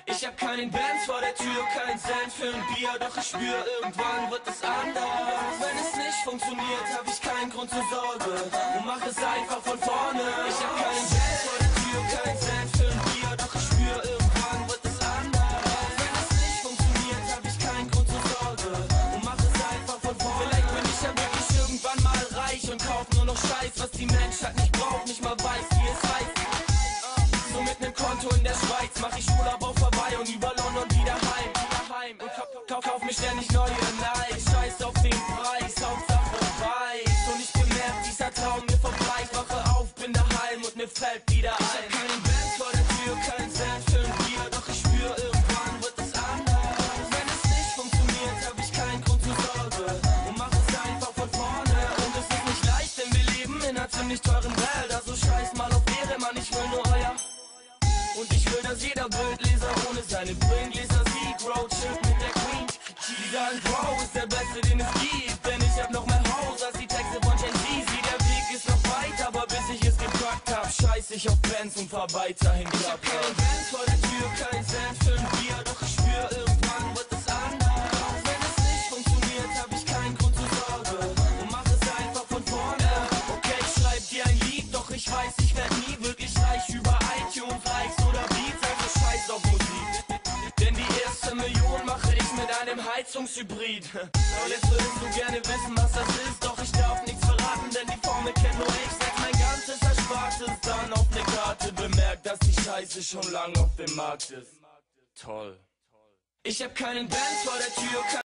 Ich hab keinen Benz vor der Tür, kein Cent für ein Bier, doch ich spür, irgendwann wird es anders. Wenn es nicht funktioniert, hab ich keinen Grund zur Sorge und mach es einfach von vorne. Ich hab keinen Benz vor der Tür, kein Cent für ein Bier, doch ich spür, irgendwann wird es anders. Wenn es nicht funktioniert, hab ich keinen Grund zur Sorge und mach es einfach von vorne. Vielleicht bin ich ja wirklich irgendwann mal reich und kauf nur noch Scheiß, was die Menschheit nicht braucht, nicht mal weiß, wie es heißt. So mit nem Konto in der Schweiz mach ich Urlaub auf Hawaii und über London wieder heim. Und kauf mir ständig neue Nikes, scheiß auf den Preis, Hauptsache weiß. Und ich bemerk, dieser Traum mir vorbei. Ich wache auf, bin daheim und mir fällt wieder ein. Ich hab keinen Benz vor der Tür, kein Cent für ein Bier, doch ich spür, irgendwann wird es anders. Wenn es nicht funktioniert, hab ich keinen Grund zur Sorge und mach es einfach von vorne. Und es ist nicht leicht, denn wir leben in einer ziemlich teuren Welt. Also scheiß mal auf Ehre, Mann, ich will nur euer. Und ich will, dass jeder Bildleser ohne seine Brillengläser sieht. Roadschiff mit der Queen. Die sagen, Bro ist der Beste, den es gibt. Denn ich hab noch mehr Haus als die Texte von Gen Z. Der Weg ist noch weit, aber bis ich es gepackt hab, scheiß ich auf Benz und fahr weiterhin Klapp. Ich hab keinen Benz vor der Tür, kein Cent für ein Bier, doch ich spür, irgendwann wird es anders. Wenn es nicht funktioniert, hab ich keinen Grund zur Sorge und mach es einfach von vorne. Okay, ich schreib dir ein Lied, doch ich weiß, ich werd nie wirklich reich über iTunes, Likes oder Beats, also scheiß auf Musik. Denn die erste Million mache ich mit einem Heizungshybrid. Aber jetzt würdest du gerne wissen, was das ist, doch ich darf nichts verraten, denn die Formel kennt nur ich. Setz mein ganzes Erspartes dann auf ne Karte, bemerkt, dass die Scheiße schon lang auf dem Markt ist. Toll. Ich hab keinen Benz vor der Tür,